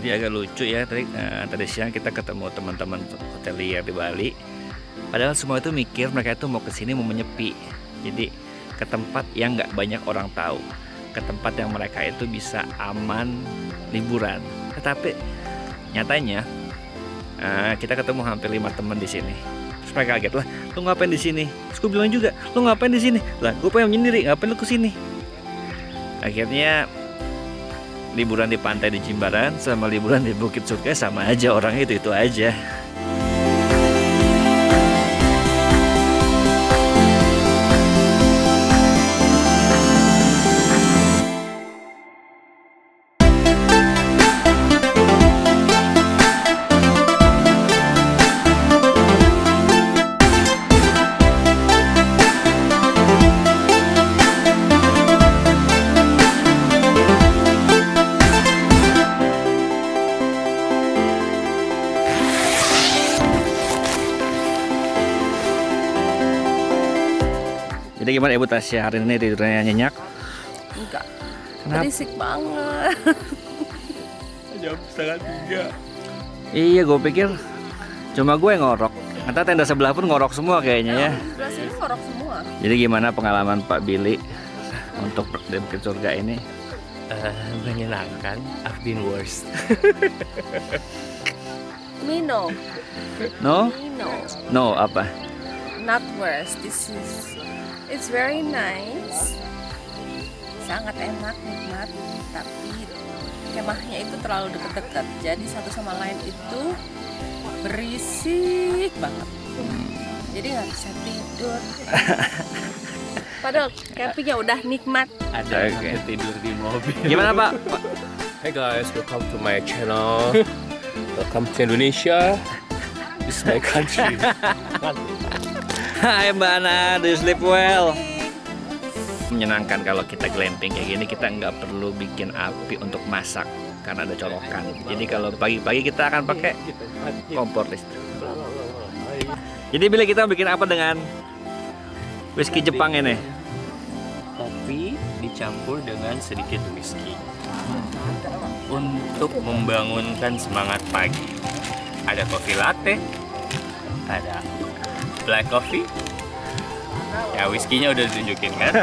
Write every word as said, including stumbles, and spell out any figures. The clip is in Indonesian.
Jadi agak lucu ya, tadi, uh, tadi siang kita ketemu teman-teman hotelier di Bali. Padahal semua itu mikir mereka itu mau kesini mau menyepi. Jadi ke tempat yang nggak banyak orang tahu, ke tempat yang mereka itu bisa aman liburan. Tetapi nyatanya uh, kita ketemu hampir lima teman di sini. Terus mereka kaget lah, lu ngapain di sini? Terus gue bilang juga, lu ngapain di sini? Lah, gue pengen menyendiri, ngapain lu kesini? Akhirnya liburan di pantai di Jimbaran sama liburan di Bukit Surga sama aja, orang itu itu aja. Jadi gimana Ibu Tasya hari ini tidurnya nyenyak? Enggak. Kenapa? Berisik banget. Jam setengah tiga. Iya, gue pikir cuma gue yang ngorok. Ternyata tenda sebelah pun ngorok semua kayaknya ya. Sebelah sini ngorok semua. Jadi gimana pengalaman Pak Billy untuk di Bukit Surga ini? Uh, menyenangkan. I've been worse. Mino. No? Mino. No apa? Not worse. This is. It's very nice. Sangat enak, nikmat. Tapi kemahnya itu terlalu dekat-dekat. Jadi satu sama lain itu berisik banget. Jadi nggak bisa tidur. Padahal campingnya udah nikmat. Ada yang Oke. sampai tidur di mobil. Gimana Pak? Pak? Hey guys, welcome to my channel. Welcome to Indonesia. This is my country. Hai Mbak Ana, do you sleep well? Menyenangkan kalau kita glamping kayak gini, kita nggak perlu bikin api untuk masak karena ada colokan. Jadi kalau pagi-pagi kita akan pakai kompor listrik. Jadi bila kita bikin apa dengan whisky Jepang ini? Kopi dicampur dengan sedikit whisky untuk membangunkan semangat pagi. Ada kopi latte, ada black coffee. Ya whisky-nya udah ditunjukin kan?